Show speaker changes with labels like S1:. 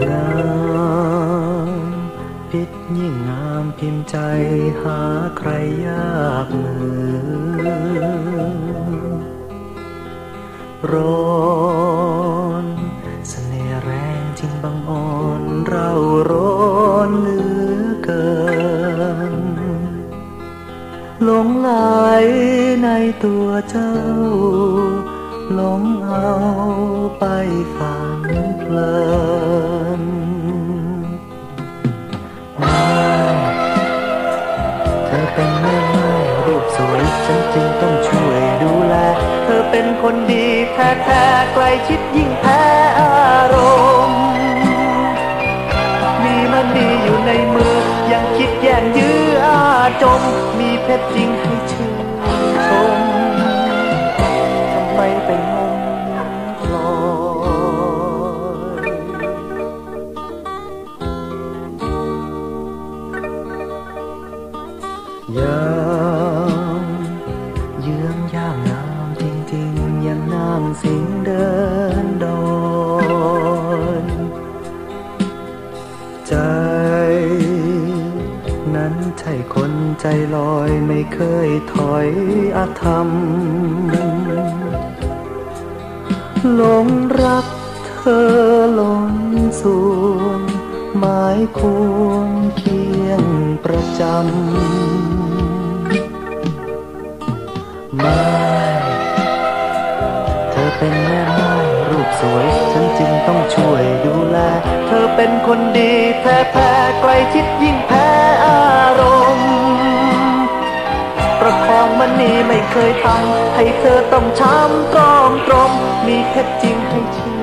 S1: งามพิษยิ่งงามพิมพ์ใจหาใครยากเหมือนร้อนเสน่ห์แรงจริงบังอ่อนเราร้อนเหลือเกินหลงไหลในตัวเจ้าหลงเอาไปฝันเพลินเธอเป็นแม่ไม้รูปสวยฉันจึงต้องช่วยดูแลเธอเป็นคนดีแท้ๆใกล้ชิดยิ่งแพ้อารมณ์มีมันดีอยู่ในมือยังคิดแย่งยื้ออาจมมีเพชรจริงให้ชื่นชมทำไมไปงมพลอยยังเยื้องย่างงามจริงๆยังนางสิงเดินดอนใจนั้นใช่คนใจลอยไม่เคยถอยอาธรรมหลงรักเธอล้นส่วนหมายควรเคียงประจำไม่เธอเป็นแม่ไม้รูปสวยฉันจึงต้องช่วยดูแลเธอเป็นคนดีแท้ๆใกล้ชิดยิ่งแพ้อารมณ์ประคองมันนี่ไม่เคยทำให้เธอต้องช้ำตรอมตรมมีเพชรจริงให้ชื่น